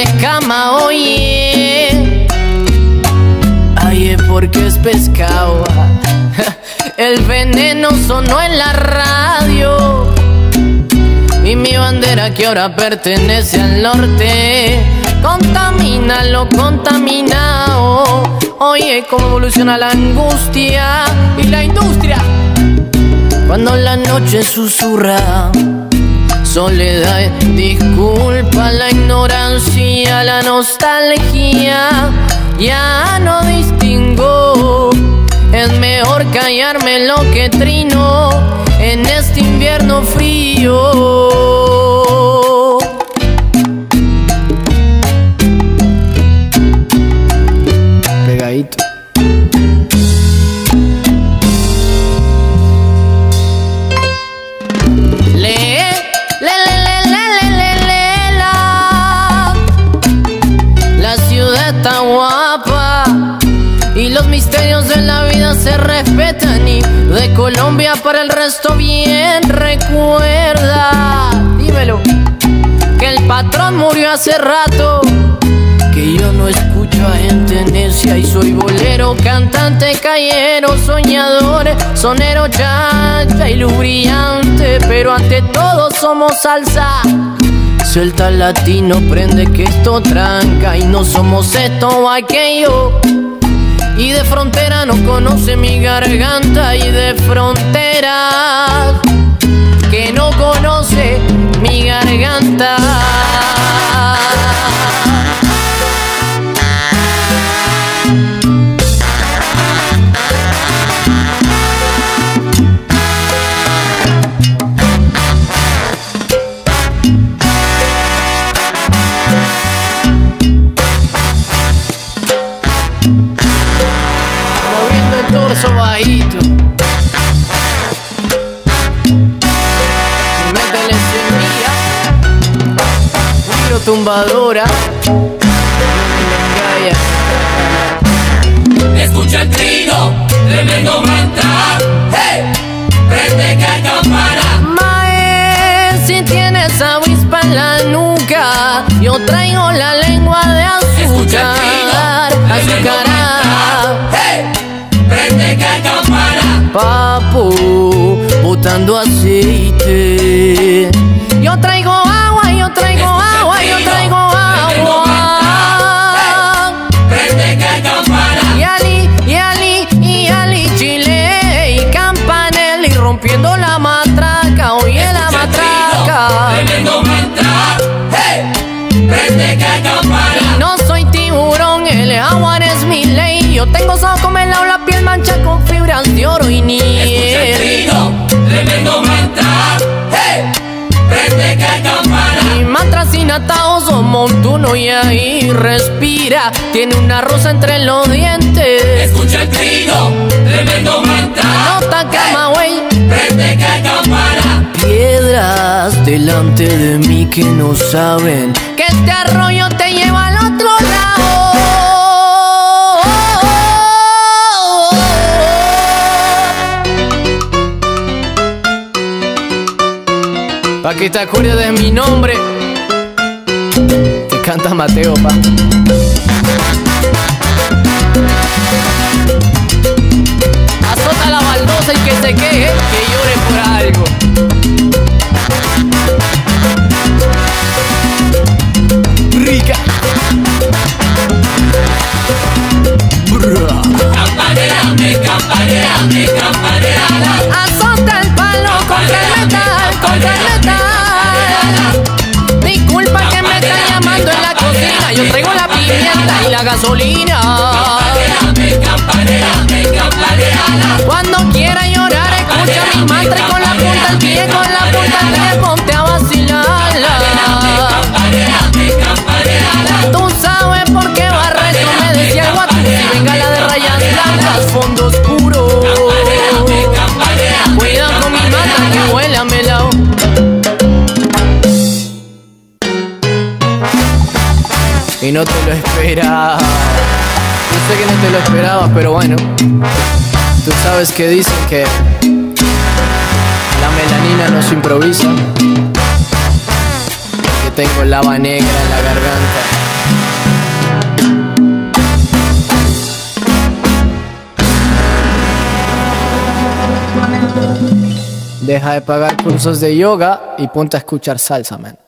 escama, oye. Ay, es porque es pescado. El veneno sonó en la radio y mi bandera que ahora pertenece al norte contamina lo contaminado. Oye, cómo evoluciona la angustia y la industria cuando la noche susurra. Soledad, disculpa la ignorancia, la nostalgia, ya no distingo. Es mejor callarme lo que trino en este invierno frío. Pegadito. La ciudad está guapa y los misterios de la vida se respetan, y de Colombia para el resto bien recuerda. Dímelo, que el patrón murió hace rato, que yo no escucho a gente necia y soy bolero, cantante, callero, soñador, sonero, chacha y luz brillante, pero ante todo somos salsa. Suelta el latino, prende que esto tranca y no somos esto o aquello. Y de frontera no conoce mi garganta, y de frontera que no conoce mi garganta. Moviendo el torso bajito, métele semilla, giro tumbadora, escucha el trino, tremendo mantra. Hey, prende que hay campana. Mae, si tienes avispa en la nuca, yo traigo la lengua de azúcar. Hey, prende que hay campana. Papu, botando aceite. Yo traigo agua, yo traigo agua, yo traigo agua. Prende que hay campana. Y Ali, Chile y Campanella y rompiendo la matraca, oye la matraca. Tremendo mantra. Hey, prende que hay campana. No soy tiburón, el jaguar es mi ley. Yo tengo saco melao, la piel mancha con fibras de oro y nieve. Tremendo mantra. Hey, prende que hay campana. Mi mantra sin atados son montuno y ahí respira. Tiene una rosa entre los dientes. Escucha el trino, tremendo mantra. Nota cama, güey. Prende que hay campana. Piedras delante de mí que no saben que este arroyo te lleva al otro lado. Pa' que te acuerdes de mi nombre, que canta Mateo, pa. Azota la baldosa y que se queje, que llore por algo. Rica. Campaneame, campaneame, campaneala. Azota el palo contra el metal, contra el metal. Disculpa que me está llamando en la cocina, yo traigo la pimienta y la gasolina. Campaneame, campaneame, campaneala. Cuando quiera llorar, escucha mi mantra y con la punta del pie, con la punta del pie, ponte a vacilarla. Campaneame, campaneala. Tú sabes por qué Barreto me decía el guatu, si venga la de rayas blancas, fondo oscuro. Cuida con mi mata que huele a melao. Y no te lo esperaba. Yo sé que no te lo esperabas, pero bueno. Tú sabes que dicen que la melanina no se improvisa. Que tengo lava negra en la garganta. Deja de pagar cursos de yoga y ponte a escuchar salsa, man.